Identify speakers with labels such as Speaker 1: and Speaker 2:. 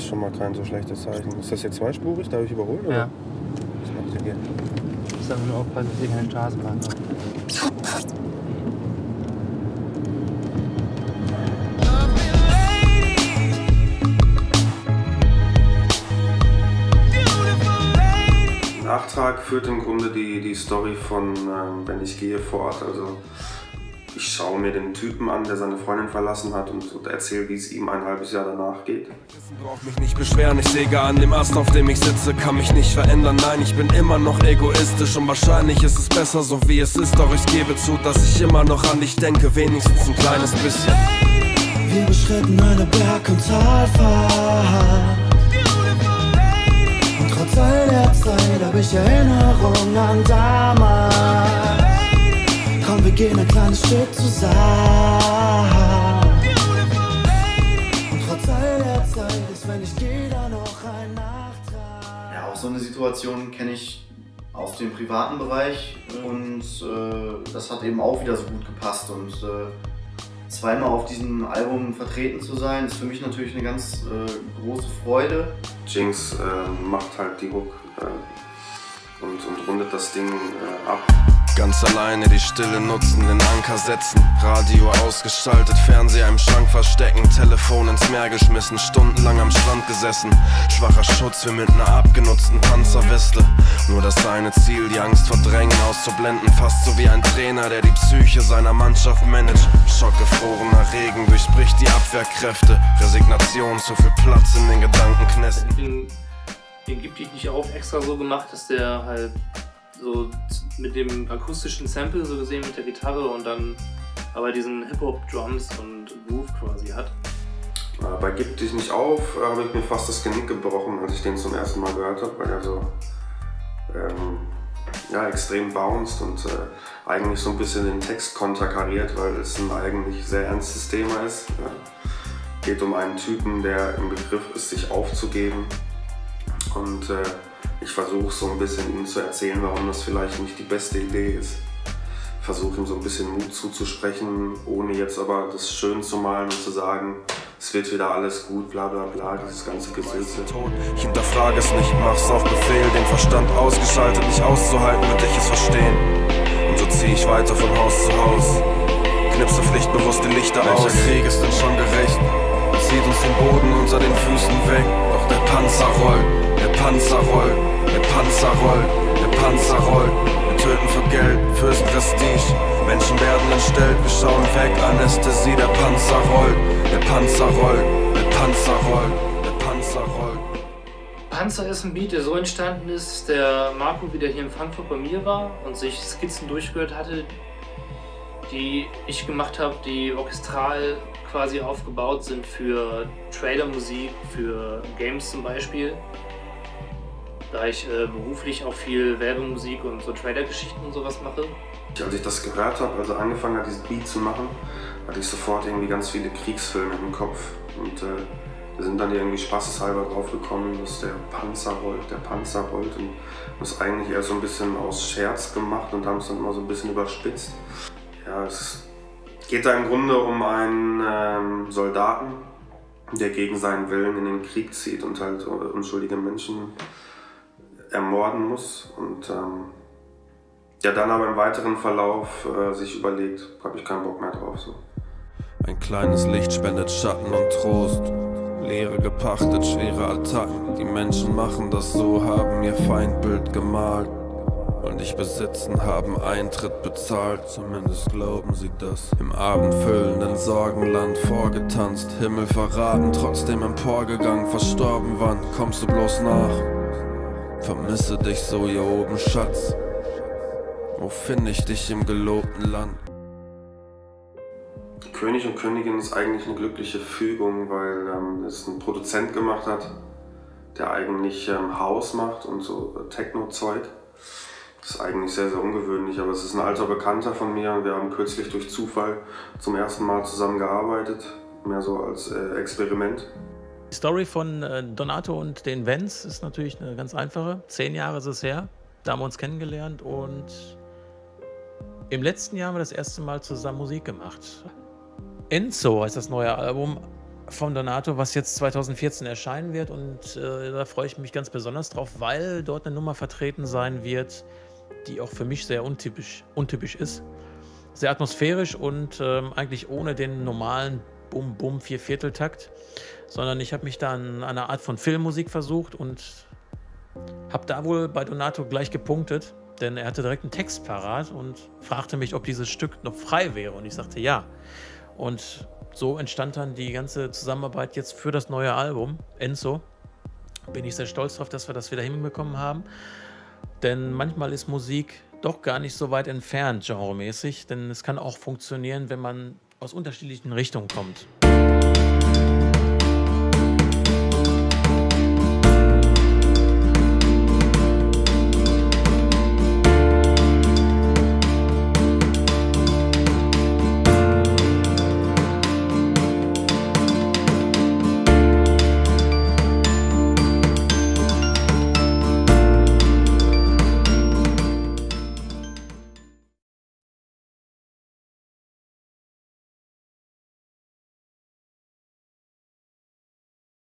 Speaker 1: ist schon mal kein so schlechtes Zeichen. Ist das jetzt zweispurig? Darf ich überholen? Oder?
Speaker 2: Ja.
Speaker 1: Was macht ihr hier?
Speaker 2: Ich muss einfach nur aufpassen, dass hier keine Straßenbahn kommt.
Speaker 1: Nachtrag führt im Grunde die Story von Wenn ich gehe fort. Also ich schaue mir den Typen an, der seine Freundin verlassen hat und erzähle, wie es ihm ein halbes Jahr danach geht.
Speaker 3: Brauch mich nicht beschweren, ich säge an dem Ast, auf dem ich sitze, kann mich nicht verändern, nein, ich bin immer noch egoistisch und wahrscheinlich ist es besser so wie es ist, doch ich gebe zu, dass ich immer noch an dich denke, wenigstens ein kleines bisschen.
Speaker 4: Wir beschritten eine Berg- und Talfahrt und trotz all der Zeit hab ich Erinnerungen an damals. Komm, wir gehen ein kleines Stück zusammen. Und trotz all der Zeit ist, wenn ich gehe, da noch ein Nachtrag.
Speaker 5: Ja, auch so eine Situation kenne ich aus dem privaten Bereich und das hat eben auch wieder so gut gepasst. Und zweimal auf diesem Album vertreten zu sein, ist für mich natürlich eine ganz große Freude.
Speaker 1: Jinx macht halt die Hook und rundet das Ding ab.
Speaker 3: Ganz alleine die Stille nutzen, den Anker setzen, Radio ausgeschaltet, Fernseher im Schrank verstecken, Telefon ins Meer geschmissen, stundenlang am Strand gesessen. Schwacher Schutz wie mit einer abgenutzten Panzerweste. Nur das eine Ziel, die Angst verdrängen, auszublenden. Fast so wie ein Trainer, der die Psyche seiner Mannschaft managt. Schockgefrorener Regen durchbricht die Abwehrkräfte. Resignation, zu viel Platz in den Gedankenknästen.
Speaker 2: Den gibt die nicht auf extra so gemacht, dass der halt so mit dem akustischen Sample so gesehen mit der Gitarre und dann aber diesen Hip-Hop-Drums und Groove quasi hat.
Speaker 1: Bei Gib dich nicht auf habe ich mir fast das Genick gebrochen, als ich den zum ersten Mal gehört habe, weil er so ja, extrem bounced und eigentlich so ein bisschen den Text konterkariert, weil es ein eigentlich sehr ernstes Thema ist. Geht um einen Typen, der im Begriff ist, sich aufzugeben. Und ich versuche so ein bisschen ihm zu erzählen, warum das vielleicht nicht die beste Idee ist. Ich versuche ihm so ein bisschen Mut zuzusprechen, ohne jetzt aber das schön zu malen und zu sagen, es wird wieder alles gut, bla bla bla, dieses ganze Gesülze.
Speaker 3: Ich hinterfrage es nicht, mach's auf Befehl, den Verstand ausgeschaltet, nicht auszuhalten, wird ich es verstehen. Und so zieh ich weiter von Haus zu Haus, knipse pflichtbewusst die Lichter aus. Welcher Krieg ist denn schon gerecht? Zieht uns den Boden unter den Füßen weg, doch der Panzer rollt. Der Panzer rollt, der Panzer rollt, der Panzer rollt. Wir töten für Geld, fürs Prestige. Menschen werden entstellt, wir schauen weg. Anästhesie, der Panzer rollt, der Panzer rollt, der Panzer rollt, der Panzer rollt.
Speaker 2: Panzer ist ein Beat, der so entstanden ist, der Marco wieder hier in Frankfurt bei mir war und sich Skizzen durchgehört hatte, die ich gemacht habe, die orchestral quasi aufgebaut sind für Trailermusik, für Games zum Beispiel. Da ich beruflich auch viel Werbemusik und so Trailer-Geschichten und sowas mache.
Speaker 1: Als ich das gehört habe, also angefangen habe, diesen Beat zu machen, hatte ich sofort irgendwie ganz viele Kriegsfilme im Kopf. Und wir sind dann irgendwie spaßeshalber drauf gekommen, dass der Panzer rollt, der Panzer rollt. Und das eigentlich eher so ein bisschen aus Scherz gemacht und haben es dann immer so ein bisschen überspitzt. Ja, es geht da im Grunde um einen Soldaten, der gegen seinen Willen in den Krieg zieht und halt unschuldige Menschen ermorden muss und der dann aber im weiteren Verlauf sich überlegt, habe ich keinen Bock mehr drauf. So.
Speaker 3: Ein kleines Licht spendet Schatten und Trost, Leere gepachtet, schwere Attacken. Die Menschen machen das so, haben ihr Feindbild gemalt und dich besitzen, haben Eintritt bezahlt, zumindest glauben sie das. Im abendfüllenden Sorgenland vorgetanzt, Himmel verraten, trotzdem emporgegangen, verstorben wann, kommst du bloß nach? Vermisse dich so hier oben, Schatz. Wo finde ich dich im gelobten Land?
Speaker 1: König und Königin ist eigentlich eine glückliche Fügung, weil es ein Produzent gemacht hat, der eigentlich House macht und so Techno-Zeug. Das ist eigentlich sehr, sehr ungewöhnlich, aber es ist ein alter Bekannter von mir und wir haben kürzlich durch Zufall zum ersten Mal zusammen gearbeitet, mehr so als Experiment.
Speaker 6: Die Story von Donato und den Vents ist natürlich eine ganz einfache. 10 Jahre ist es her, da haben wir uns kennengelernt und im letzten Jahr haben wir das erste Mal zusammen Musik gemacht. Enzo heißt das neue Album. von Donato, was jetzt 2014 erscheinen wird. Und da freue ich mich ganz besonders drauf, weil dort eine Nummer vertreten sein wird, die auch für mich sehr untypisch ist. Sehr atmosphärisch und eigentlich ohne den normalen Bum-Bum Viervierteltakt, sondern ich habe mich da an einer Art von Filmmusik versucht und habe da wohl bei Donato gleich gepunktet, denn er hatte direkt einen Text parat und fragte mich, ob dieses Stück noch frei wäre, und ich sagte ja. Und so entstand dann die ganze Zusammenarbeit jetzt für das neue Album, Enzo. Bin ich sehr stolz darauf, dass wir das wieder hinbekommen haben, denn manchmal ist Musik doch gar nicht so weit entfernt genremäßig, denn es kann auch funktionieren, wenn man aus unterschiedlichen Richtungen kommt.